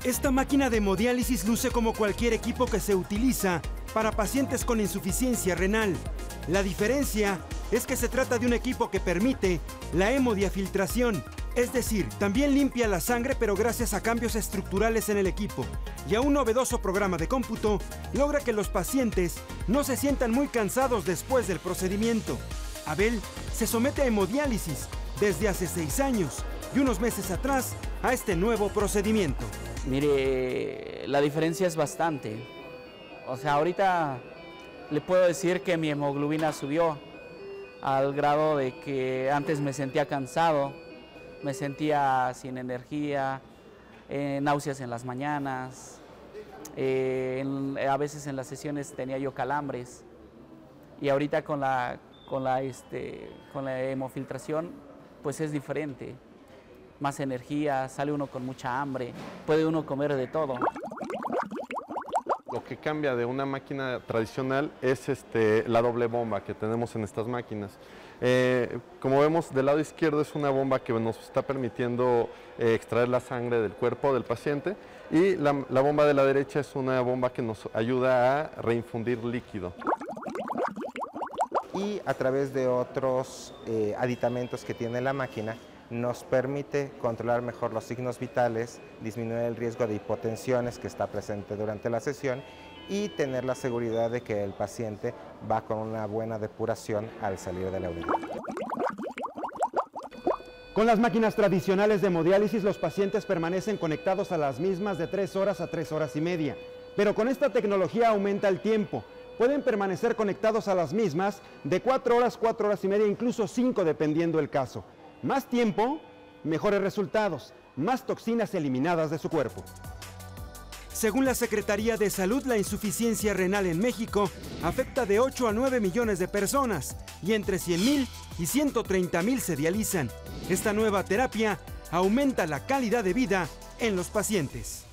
Esta máquina de hemodiálisis luce como cualquier equipo que se utiliza para pacientes con insuficiencia renal. La diferencia es que se trata de un equipo que permite la hemodiafiltración, es decir, también limpia la sangre, pero gracias a cambios estructurales en el equipo y a un novedoso programa de cómputo, logra que los pacientes no se sientan muy cansados después del procedimiento. Abel se somete a hemodiálisis desde hace 6 años y unos meses atrás a este nuevo procedimiento. Mire, la diferencia es bastante. O sea, ahorita le puedo decir que mi hemoglobina subió al grado de que antes me sentía cansado, me sentía sin energía, náuseas en las mañanas, a veces en las sesiones tenía yo calambres. Y ahorita con la hemofiltración, pues es diferente. Más energía, sale uno con mucha hambre, puede uno comer de todo. Lo que cambia de una máquina tradicional es la doble bomba que tenemos en estas máquinas. Como vemos, del lado izquierdo es una bomba que nos está permitiendo extraer la sangre del cuerpo del paciente, y la bomba de la derecha es una bomba que nos ayuda a reinfundir líquido. Y a través de otros aditamentos que tiene la máquina, nos permite controlar mejor los signos vitales, disminuir el riesgo de hipotensiones que está presente durante la sesión y tener la seguridad de que el paciente va con una buena depuración al salir de la unidad. Con las máquinas tradicionales de hemodiálisis, los pacientes permanecen conectados a las mismas de 3 horas a 3 horas y media. Pero con esta tecnología aumenta el tiempo. Pueden permanecer conectados a las mismas de 4 horas, 4 horas y media, incluso 5 dependiendo el caso. Más tiempo, mejores resultados, más toxinas eliminadas de su cuerpo. Según la Secretaría de Salud, la insuficiencia renal en México afecta de 8 a 9 millones de personas y entre 100,000 y 130,000 se dializan. Esta nueva terapia aumenta la calidad de vida en los pacientes.